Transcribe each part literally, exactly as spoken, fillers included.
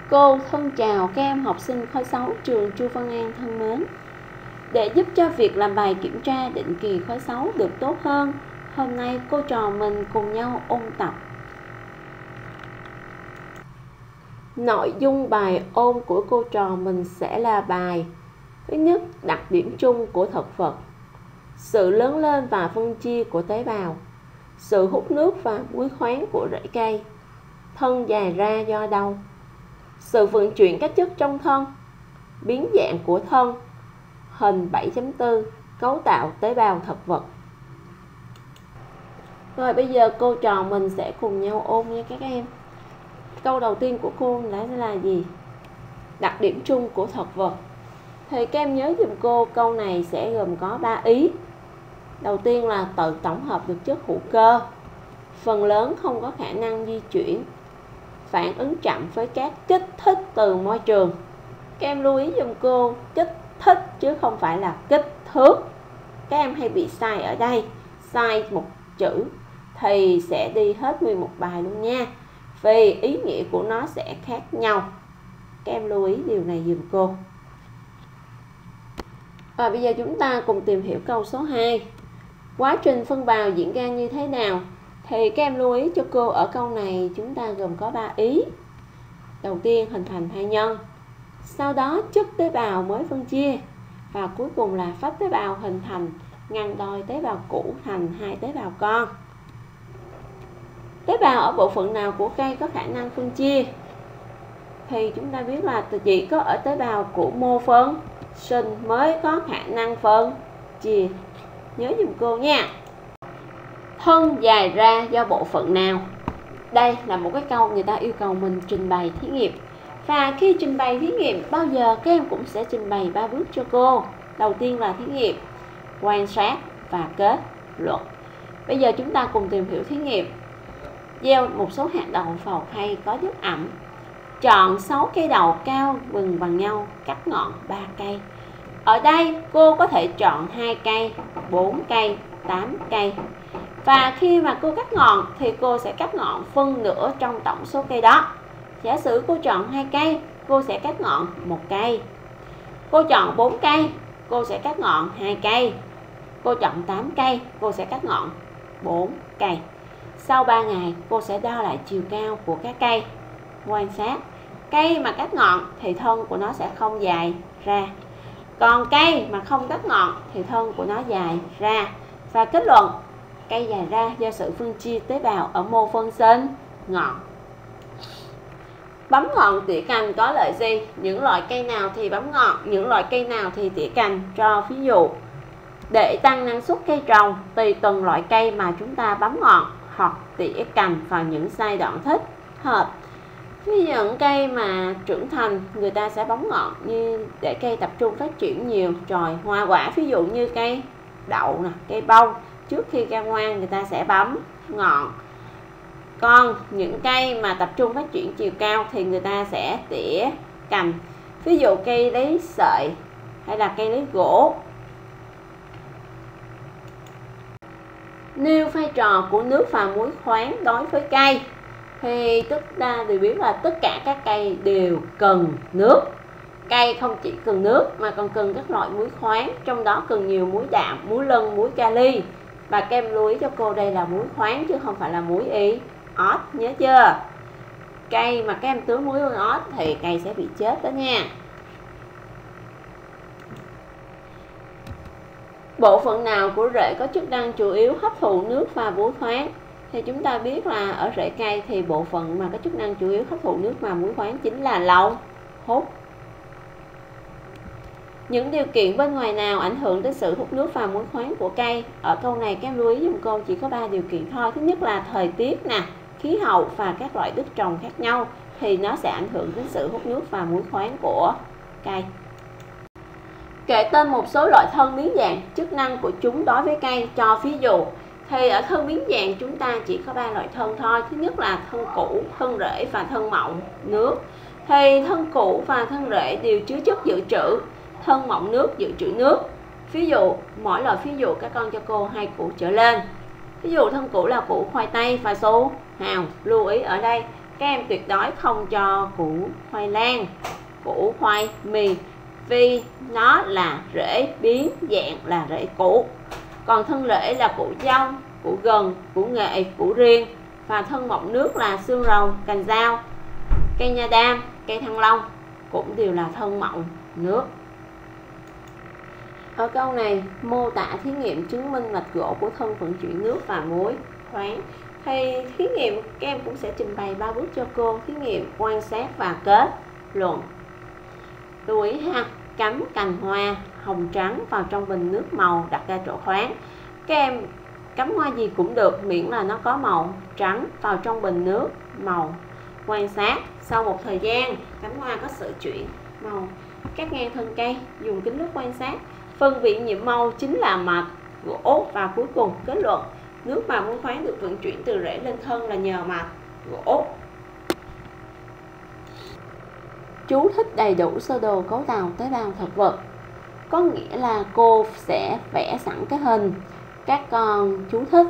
Cô thân chào các em học sinh khối sáu trường Chu Văn An thân mến. Để giúp cho việc làm bài kiểm tra định kỳ khối sáu được tốt hơn, hôm nay cô trò mình cùng nhau ôn tập. Nội dung bài ôn của cô trò mình sẽ là bài thứ nhất, đặc điểm chung của thực vật, sự lớn lên và phân chia của tế bào, sự hút nước và muối khoáng của rễ cây, thân dài ra do đâu, sự vận chuyển các chất trong thân, biến dạng của thân, hình bảy chấm bốn, cấu tạo tế bào thực vật. Rồi bây giờ cô trò mình sẽ cùng nhau ôn nha các em. Câu đầu tiên của cô là là gì? Đặc điểm chung của thực vật. Thì các em nhớ dùm cô câu này sẽ gồm có ba ý. Đầu tiên là tự tổng hợp được chất hữu cơ, phần lớn không có khả năng di chuyển, phản ứng chậm với các kích thích từ môi trường. Các em lưu ý dùm cô kích thích chứ không phải là kích thước. Các em hay bị sai ở đây, sai một chữ thì sẽ đi hết nguyên một bài luôn nha, vì ý nghĩa của nó sẽ khác nhau. Các em lưu ý điều này dùm cô. Và bây giờ chúng ta cùng tìm hiểu câu số hai. Quá trình phân bào diễn ra như thế nào? Thì các em lưu ý cho cô ở câu này chúng ta gồm có ba ý. Đầu tiên hình thành thai nhân, sau đó chất tế bào mới phân chia, và cuối cùng là phách tế bào hình thành ngăn đôi tế bào cũ thành hai tế bào con. Tế bào ở bộ phận nào của cây có khả năng phân chia? Thì chúng ta biết là chỉ có ở tế bào của mô phân sinh mới có khả năng phân chia. Nhớ dùm cô nha. Thân dài ra do bộ phận nào? Đây là một cái câu người ta yêu cầu mình trình bày thí nghiệm. Và khi trình bày thí nghiệm, bao giờ các em cũng sẽ trình bày ba bước cho cô. Đầu tiên là thí nghiệm, quan sát và kết luận. Bây giờ chúng ta cùng tìm hiểu thí nghiệm. Gieo một số hạt đậu vào khay có nước ẩm. Chọn sáu cây đậu cao vừng bằng nhau, cắt ngọn ba cây. Ở đây cô có thể chọn hai cây, bốn cây, tám cây. Và khi mà cô cắt ngọn thì cô sẽ cắt ngọn phân nửa trong tổng số cây đó. Giả sử cô chọn hai cây, cô sẽ cắt ngọn một cây. Cô chọn bốn cây, cô sẽ cắt ngọn hai cây. Cô chọn tám cây, cô sẽ cắt ngọn bốn cây. Sau ba ngày, cô sẽ đo lại chiều cao của các cây. Quan sát, cây mà cắt ngọn thì thân của nó sẽ không dài ra. Còn cây mà không cắt ngọn thì thân của nó dài ra. Và kết luận, cây dài ra do sự phân chia tế bào ở mô phân sinh ngọn. Bấm ngọn tỉa cành có lợi gì? Những loại cây nào thì bấm ngọn, những loại cây nào thì tỉa cành? Cho ví dụ. Để tăng năng suất cây trồng, tùy từng loại cây mà chúng ta bấm ngọn hoặc tỉa cành vào những giai đoạn thích hợp. Ví dụ những cây mà trưởng thành người ta sẽ bấm ngọn như để cây tập trung phát triển nhiều trồi hoa quả, ví dụ như cây đậu nè, cây bông, trước khi ra hoa người ta sẽ bấm ngọn. Còn những cây mà tập trung phát triển chiều cao thì người ta sẽ tỉa cành, ví dụ cây lấy sợi hay là cây lấy gỗ. Nêu vai trò của nước và muối khoáng đối với cây. Thì chúng ta đều biết là tất cả các cây đều cần nước. Cây không chỉ cần nước mà còn cần các loại muối khoáng, trong đó cần nhiều muối đạm, muối lân, muối kali. Và các em lưu ý cho cô đây là muối khoáng chứ không phải là muối iốt, nhớ chưa? Cây mà các em tưới muối iốt thì cây sẽ bị chết đó nha. Bộ phận nào của rễ có chức năng chủ yếu hấp thụ nước và muối khoáng? Thì chúng ta biết là ở rễ cây thì bộ phận mà có chức năng chủ yếu hấp thụ nước và muối khoáng chính là lông hút. Những điều kiện bên ngoài nào ảnh hưởng đến sự hút nước và muối khoáng của cây? Ở câu này các em lưu ý dùm cô chỉ có ba điều kiện thôi. Thứ nhất là thời tiết nè, khí hậu và các loại đất trồng khác nhau thì nó sẽ ảnh hưởng đến sự hút nước và muối khoáng của cây. Kể tên một số loại thân biến dạng, chức năng của chúng đối với cây, cho ví dụ. Thì ở thân biến dạng chúng ta chỉ có ba loại thân thôi. Thứ nhất là thân củ, thân rễ và thân mọng nước. Thì thân củ và thân rễ đều chứa chất dự trữ, thân mọng nước dự trữ nước. Ví dụ, mỗi loại ví dụ các con cho cô hai củ trở lên. Ví dụ thân củ là củ khoai tây và su hào. Lưu ý ở đây Các em tuyệt đối không cho củ khoai lang, củ khoai mì, vì nó là rễ biến dạng là rễ củ. Còn thân rễ là củ dâu, củ gừng, củ nghệ, củ riềng, và thân mọng nước là xương rồng, cành dao. Cây nha đam, cây thăng long cũng đều là thân mọng nước. Ở câu này mô tả thí nghiệm chứng minh mạch gỗ của thân vận chuyển nước và muối khoáng. Thì thí nghiệm các em cũng sẽ trình bày ba bước cho cô. Thí nghiệm quan sát và kết luận. Lưu ý ha, cắm cành hoa hồng trắng vào trong bình nước màu đặt ra chỗ thoáng. Các em cắm hoa gì cũng được, miễn là nó có màu trắng vào trong bình nước màu. Quan sát, sau một thời gian cánh hoa có sự chuyển màu. Cắt ngang thân cây, dùng kính lúp quan sát. Phân vị nhiệm màu chính là mạch gỗ. Và cuối cùng kết luận, nước và muối khoáng được vận chuyển từ rễ lên thân là nhờ mạch gỗ. Chú thích đầy đủ sơ đồ cấu tạo tế bào thực vật. Có nghĩa là cô sẽ vẽ sẵn cái hình các con chú thích.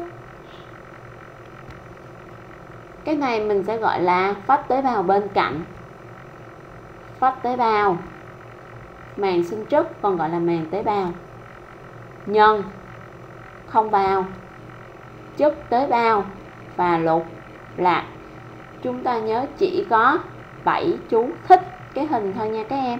Cái này mình sẽ gọi là phách tế bào bên cạnh. Phách tế bào, màng sinh chất còn gọi là màng tế bào. Nhân, không bào, chất tế bào và lục lạc. Chúng ta nhớ chỉ có bảy chú thích cái hình thôi nha các em.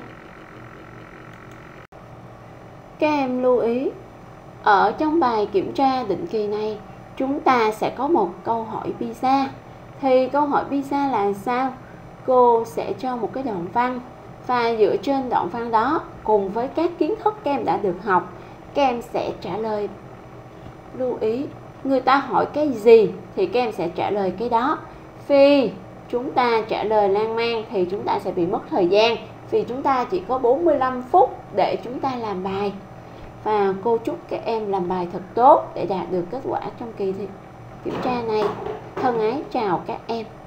Các em lưu ý, ở trong bài kiểm tra định kỳ này chúng ta sẽ có một câu hỏi pizza. Thì câu hỏi pizza là sao? Cô sẽ cho một cái đoạn văn, và dựa trên đoạn văn đó cùng với các kiến thức các em đã được học, các em sẽ trả lời. Lưu ý, người ta hỏi cái gì thì các em sẽ trả lời cái đó. Vì chúng ta trả lời lan man thì chúng ta sẽ bị mất thời gian, vì chúng ta chỉ có bốn mươi lăm phút để chúng ta làm bài. Và cô chúc các em làm bài thật tốt để đạt được kết quả trong kỳ thi kiểm tra này. Thân ái chào các em.